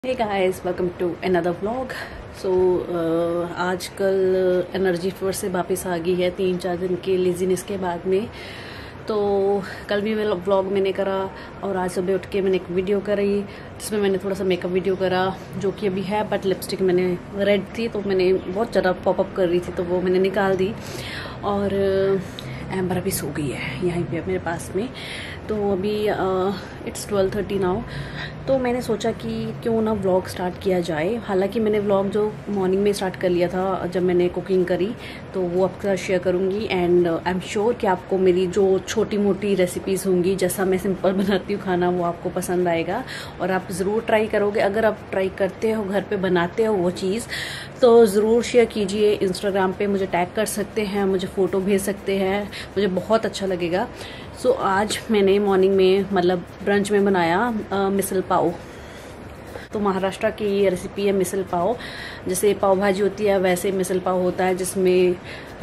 Hey guys, welcome to another vlog. So आजकल energy फिर से वापस आ गई है 3-4 दिन के लेजीनेस के बाद में। तो कल भी मैं व्लॉग मैंने करा और आज सुबह उठ के मैंने एक वीडियो करी जिसमें मैंने थोड़ा सा मेकअप वीडियो करा जो कि अभी है, बट लिपस्टिक मैंने रेड थी तो मैंने बहुत ज़्यादा पॉपअप कर रही थी तो वो मैंने निकाल दी। और एम्बर अभी सो गई है यहीं पे मेरे पास में। तो अभी इट्स 12:30 नाउ। तो मैंने सोचा कि क्यों ना व्लॉग स्टार्ट किया जाए। हालांकि मैंने व्लॉग जो मॉर्निंग में स्टार्ट कर लिया था जब मैंने कुकिंग करी, तो वो आपके साथ शेयर करूँगी। एंड आई एम श्योर कि आपको मेरी जो छोटी मोटी रेसिपीज़ होंगी, जैसा मैं सिंपल बनाती हूँ खाना, वो आपको पसंद आएगा और आप ज़रूर ट्राई करोगे। अगर आप ट्राई करते हो, घर पे बनाते हो वो चीज़, तो ज़रूर शेयर कीजिए। इंस्टाग्राम पे मुझे टैग कर सकते हैं, मुझे फ़ोटो भेज सकते हैं, मुझे बहुत अच्छा लगेगा। सो आज मैंने मॉर्निंग में मतलब ब्रंच में बनाया मिसल पाव। तो महाराष्ट्र की ये रेसिपी है मिसल पाव। जैसे पाव भाजी होती है वैसे मिसल पाव होता है, जिसमें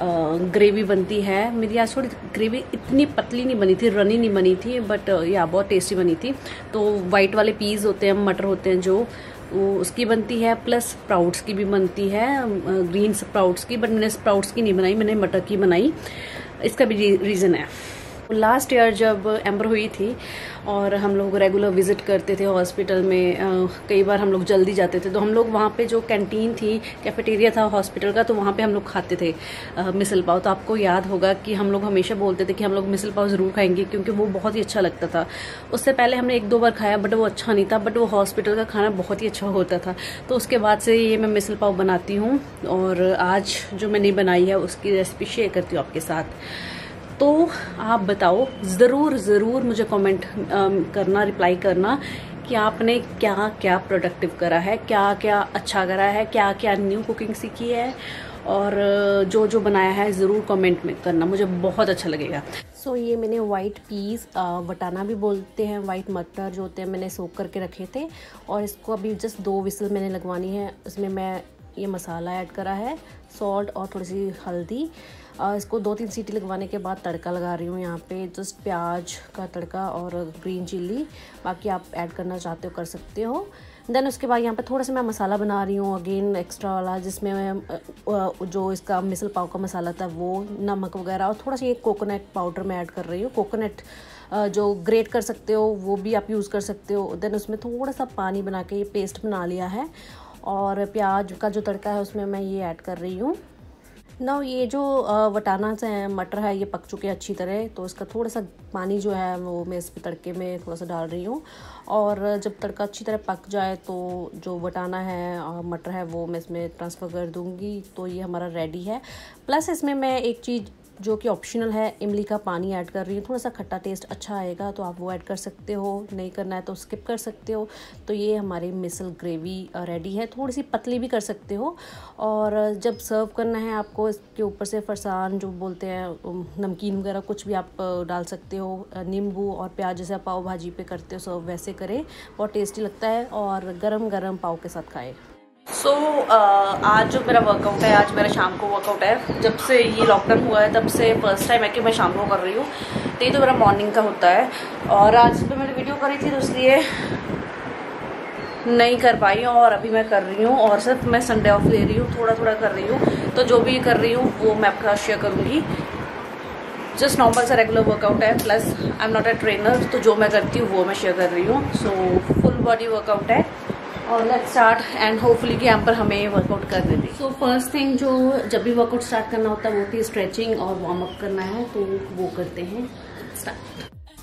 ग्रेवी बनती है। मेरी आज थोड़ी ग्रेवी इतनी पतली नहीं बनी थी, रनी नहीं बनी थी, बट या बहुत टेस्टी बनी थी। तो वाइट वाले पीस होते हैं, मटर होते हैं जो, वो उसकी बनती है, प्लस स्प्राउट्स की भी बनती है, ग्रीन स्प्राउट्स की। बट मैंने स्प्राउट्स की नहीं बनाई, मैंने मटर की बनाई। इसका भी रीज़न है, लास्ट ईयर जब एम्बर हुई थी और हम लोग रेगुलर विजिट करते थे हॉस्पिटल में, कई बार हम लोग जल्दी जाते थे, तो हम लोग वहाँ पे जो कैंटीन थी, कैफेटेरिया था हॉस्पिटल का, तो वहाँ पे हम लोग खाते थे मिसल पाव। तो आपको याद होगा कि हम लोग हमेशा बोलते थे कि हम लोग मिसल पाव ज़रूर खाएंगे क्योंकि वो बहुत ही अच्छा लगता था। उससे पहले हमने 1-2 बार खाया बट वो अच्छा नहीं था, बट वो हॉस्पिटल का खाना बहुत ही अच्छा होता था। तो उसके बाद से ये मैं मिसल पाव बनाती हूँ और आज जो मैंने बनाई है उसकी रेसिपी शेयर करती हूँ आपके साथ। तो आप बताओ, ज़रूर मुझे कमेंट करना, रिप्लाई करना कि आपने क्या क्या प्रोडक्टिव करा है, क्या क्या अच्छा करा है, क्या क्या न्यू कुकिंग सीखी है, और जो जो बनाया है ज़रूर कमेंट में करना, मुझे बहुत अच्छा लगेगा। सो ये मैंने वाइट पीस, वटाना भी बोलते हैं, वाइट मटर जो होते हैं, मैंने सोक करके रखे थे और इसको अभी जस्ट 2 विसल मैंने लगवानी है। इसमें मैं ये मसाला ऐड करा है, सॉल्ट और थोड़ी सी हल्दी। इसको 2-3 सीटी लगवाने के बाद तड़का लगा रही हूँ यहाँ पे, जस्ट प्याज का तड़का और ग्रीन चिल्ली। बाकी आप ऐड करना चाहते हो कर सकते हो। देन उसके बाद यहाँ पे थोड़ा सा मैं मसाला बना रही हूँ अगेन एक्स्ट्रा वाला, जिसमें मैं जो इसका मिसल पाव का मसाला था वो, नमक वगैरह और थोड़ा सा ये कोकोनट पाउडर मैं ऐड कर रही हूँ। कोकोनट जो ग्रेट कर सकते हो वो भी आप यूज़ कर सकते हो। देन उसमें थोड़ा सा पानी बना के ये पेस्ट बना लिया है और प्याज का जो तड़का है उसमें मैं ये ऐड कर रही हूँ ना। ये जो वटाना से है, मटर है, ये पक चुके हैं अच्छी तरह, तो इसका थोड़ा सा पानी जो है वो मैं इस पे तड़के में थोड़ा सा डाल रही हूँ। और जब तड़का अच्छी तरह पक जाए तो जो वटाना है और मटर है वो मैं इसमें ट्रांसफ़र कर दूँगी। तो ये हमारा रेडी है। प्लस इसमें मैं एक चीज़ जो कि ऑप्शनल है, इमली का पानी ऐड कर रही हूँ। थोड़ा सा खट्टा टेस्ट अच्छा आएगा तो आप वो ऐड कर सकते हो, नहीं करना है तो स्किप कर सकते हो। तो ये हमारी मिसल ग्रेवी रेडी है। थोड़ी सी पतली भी कर सकते हो। और जब सर्व करना है आपको, इसके ऊपर से फरसान जो बोलते हैं, नमकीन वगैरह कुछ भी आप डाल सकते हो, नींबू और प्याज, जैसे आप पाव भाजी पे करते हो सर्व वैसे करें, बहुत टेस्टी लगता है। और गरम गरम पाव के साथ खाएं। सो आज जो मेरा वर्कआउट है, आज मेरा शाम को वर्कआउट है। जब से ये लॉकडाउन हुआ है तब से फर्स्ट टाइम है कि मैं शाम को कर रही हूँ। तो ये तो मेरा मॉर्निंग का होता है और आज तो मैंने वीडियो करी थी तो इसलिए नहीं कर पाई और अभी मैं कर रही हूँ। और सिर्फ मैं संडे ऑफ ले रही हूँ, थोड़ा थोड़ा कर रही हूँ। तो जो भी कर रही हूँ वो मैं आपके साथ शेयर करूँगी। जस्ट नॉर्मल सा रेगुलर वर्कआउट है, plus I am not a trainer, तो जो मैं करती हूँ वो मैं शेयर कर रही हूँ। सो फुल बॉडी वर्कआउट है और लेट्स स्टार्ट एंड होपफुली कि यहाँ पर हमें वर्कआउट करने दें। सो फर्स्ट थिंग, जो जब भी वर्कआउट स्टार्ट करना होता है वो होती है स्ट्रेचिंग और वार्म अप करना है, तो वो करते हैं स्टार्ट।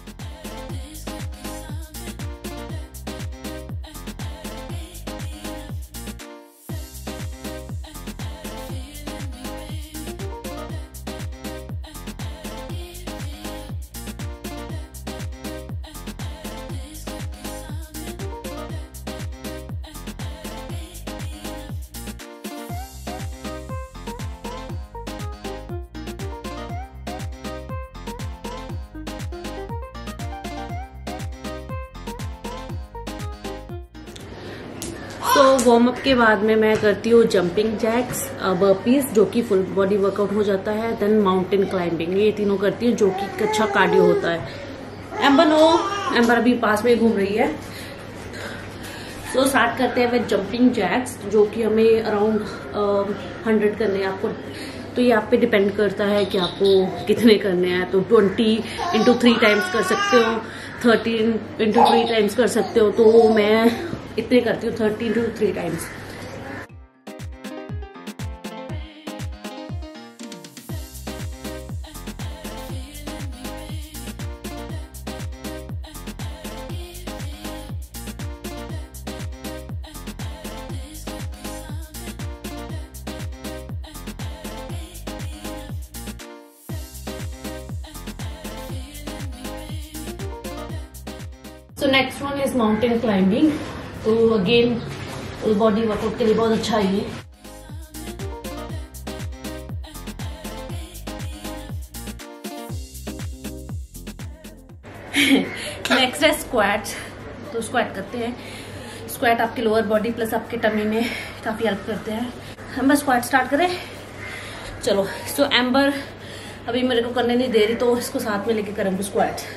तो वार्म अप के बाद में मैं करती हूँ जंपिंग जैक्स, बर्पीज, जो कि फुल बॉडी वर्कआउट हो जाता है। देन माउंटेन क्लाइंबिंग, ये तीनों करती हूँ जो कि अच्छा कार्डियो होता है। एम्बर नो, एम्बर अभी पास में घूम रही है। तो स्टार्ट करते हैं विद जंपिंग जैक्स, जो कि हमें अराउंड 100 करने हैं आपको। तो ये आप पे डिपेंड करता है कि आपको कितने करने हैं। तो 20 इंटू 3 टाइम्स कर सकते हो, 13 इंटू 3 टाइम्स कर सकते हो। तो मैं इतने करती हूँ, 30 into 3 times. So next one is mountain climbing। तो अगेन बॉडी वर्कआउट के लिए बहुत अच्छा है ये। नेक्स्ट है स्क्वाट्स। तो स्क्वाट करते हैं। स्क्वाट आपके लोअर बॉडी प्लस आपके टमी में काफी हेल्प करते हैं। हम बस स्क्वाट स्टार्ट करें, चलो। सो एम्बर अभी मेरे को करने नहीं दे रही, तो इसको साथ में लेके करेंगे squat.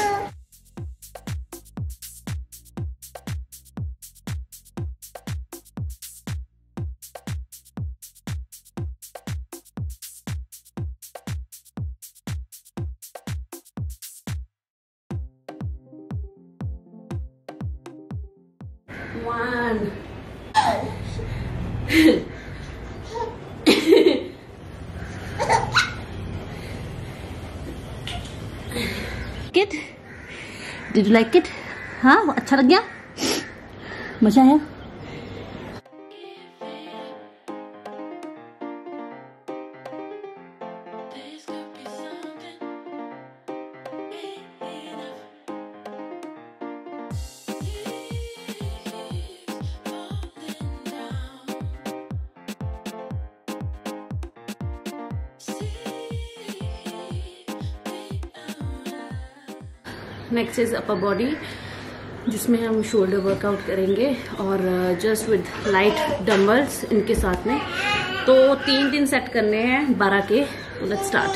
One. It? Did you like it? हाँ, अच्छा लग गया? मजा आया? नेक्स्ट इज अपर बॉडी, जिसमें हम शोल्डर वर्कआउट करेंगे और जस्ट विद लाइट डंबल्स इनके साथ में। तो 3 सेट करने हैं 12 के। तो let's start.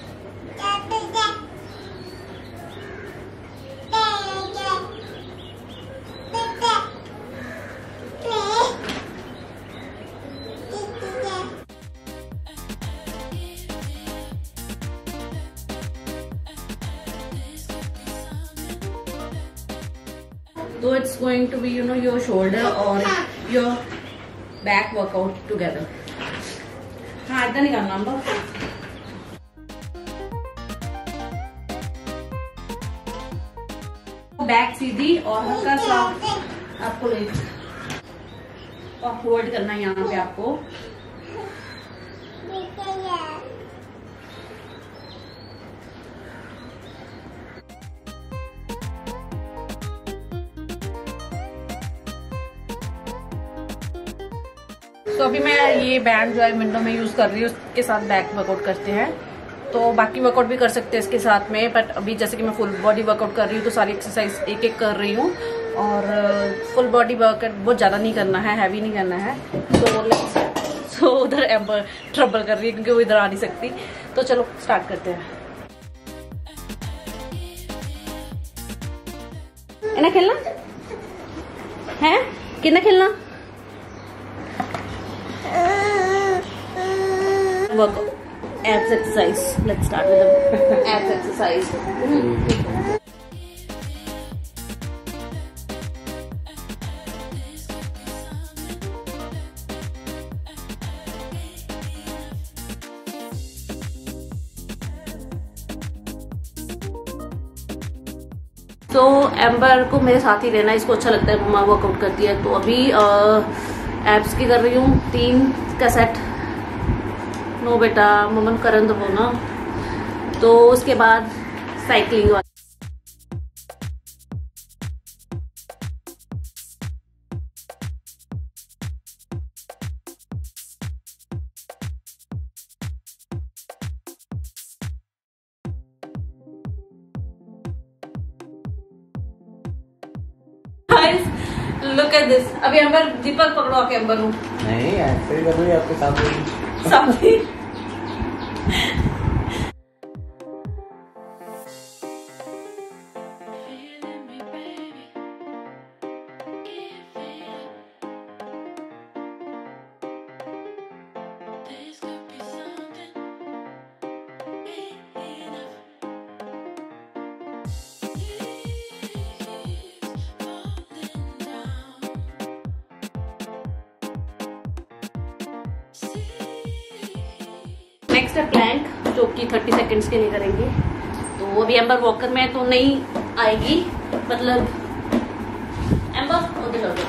So it's going to be, you know, your shoulder or your back workout together. हाँ, इतना नहीं करना हम लोग। बैक सीधी और हल्का सा आपको ले और होल्ड करना है यहाँ पे आपको। तो अभी मैं ये बैंड जो है विंडो में यूज कर रही हूँ, उसके साथ बैक वर्कआउट करते हैं। तो बाकी वर्कआउट भी कर सकते हैं इसके साथ में, बट अभी जैसे कि मैं फुल बॉडी वर्कआउट कर रही हूँ तो सारी एक्सरसाइज एक एक कर रही हूँ। और फुल बॉडी वर्कआउट बहुत ज्यादा नहीं करना है, हैवी नहीं करना है। सो उधर एम्बर ट्रबल कर रही है क्योंकि वो इधर आ नहीं सकती। तो चलो स्टार्ट करते हैं। ना खेलना है, कितना खेलना workout abs exercise. Let's start with the abs exercise. तो एम्बर को मेरे साथ ही रहना, इसको अच्छा लगता है, मम्मा वर्कआउट करती है। तो अभी एब्स की कर रही हूँ 3 का सेट। नो बेटा, मम्मन करन दो ना। तो उसके बाद साइकिलिंग वाला। Look at this. अभी अंबर दीपक पकड़ो आके अंबर हूँ। नहीं ऐसे ही करूँगी आपके साथ साथ ही। कि 30 सेकंड्स के लिए करेंगे। तो अभी एम्बर वॉकर में तो नहीं आएगी, मतलब एम्बर उधर जाओ।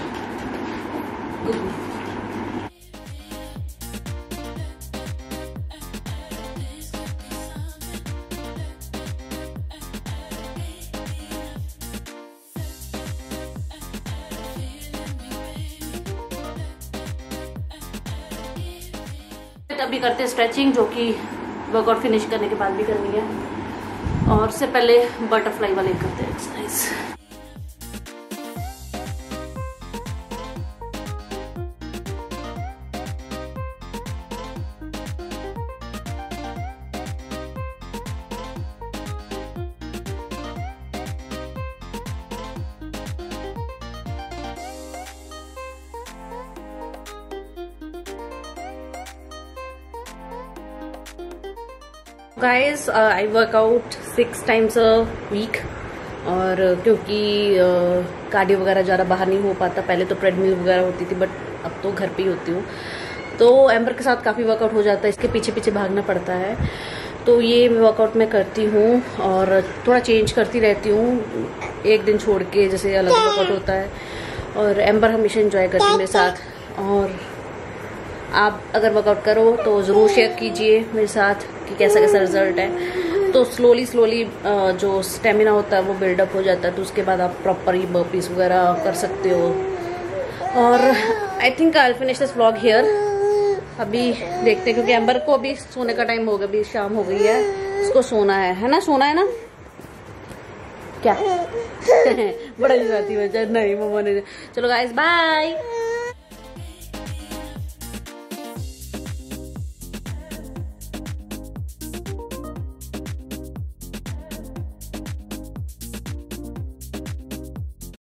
अभी करते हैं स्ट्रेचिंग, जो कि वर्कआउट फिनिश करने के बाद भी करनी है। और उससे पहले बटरफ्लाई वाले करते हैं exercise. Guys I work out 6 times a week, और क्योंकि कार्डियो वगैरह ज़्यादा बाहर नहीं हो पाता, पहले तो ट्रेडमिल वगैरह होती थी, बट अब तो घर पे ही होती हूँ। तो एम्बर के साथ काफ़ी वर्कआउट हो जाता है, इसके पीछे पीछे भागना पड़ता है। तो ये वर्कआउट मैं करती हूँ और थोड़ा चेंज करती रहती हूँ, एक दिन छोड़ के, जैसे अलग वर्कआउट होता है। और एम्बर हमेशा एंजॉय करती है मेरे साथ। और आप अगर वर्कआउट करो तो ज़रूर शेयर कीजिए मेरे साथ कि कैसा कैसा रिजल्ट है। तो स्लोली जो स्टेमिना होता है वो बिल्डअप हो जाता है, तो उसके बाद आप प्रॉपर ये बर्पीज वगैरह कर सकते हो। और I think I will finish this vlog here. अभी देखते हैं, क्योंकि एम्बर को अभी सोने का टाइम हो गया, अभी शाम हो गई है, इसको सोना है ना, सोना है ना क्या? बड़ा जाती है नहीं मम्मा ने। चलो गाइस बाय।